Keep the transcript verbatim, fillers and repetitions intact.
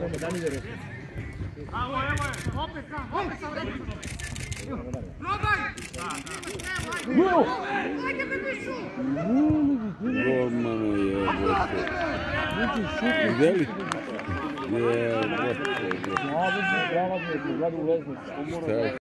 tamo, da nije rekao. Evo je, opet sam, opet sam rekao. Probaj! Jo! Ajde me mišu! Golmano je, bote. Vidjeli? Je, bote. Bravo, bravo, bravo, bravo, bravo, bravo, bravo, bravo, bravo,